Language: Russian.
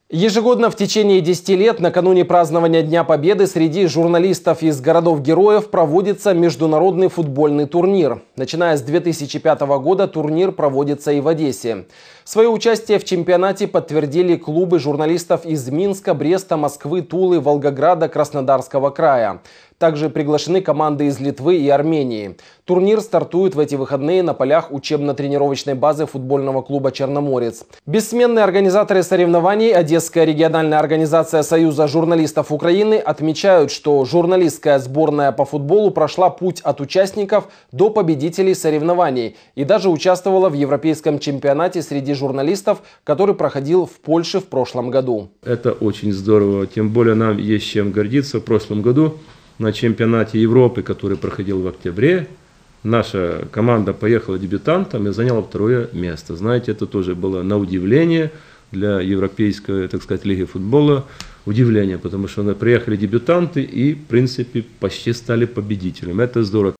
Ежегодно в течение 10 лет накануне празднования Дня Победы среди журналистов из городов-героев проводится международный футбольный турнир. Начиная с 2005 года турнир проводится и в Одессе. Свое участие в чемпионате подтвердили клубы журналистов из Минска, Бреста, Москвы, Тулы, Волгограда, Краснодарского края. Также приглашены команды из Литвы и Армении. Турнир стартует в эти выходные на полях учебно-тренировочной базы футбольного клуба «Черноморец». Бессменные организаторы соревнований, Одесская региональная организация Союза журналистов Украины, отмечают, что журналистская сборная по футболу прошла путь от участников до победителей соревнований и даже участвовала в европейском чемпионате среди журналистов, который проходил в Польше в прошлом году. Это очень здорово, тем более нам есть чем гордиться. В прошлом году на чемпионате Европы, который проходил в октябре, наша команда поехала дебютантом и заняла второе место. Знаете, это тоже было на удивление для европейской, так сказать, лиги футбола. Удивление, потому что приехали дебютанты и, в принципе, почти стали победителями. Это здорово.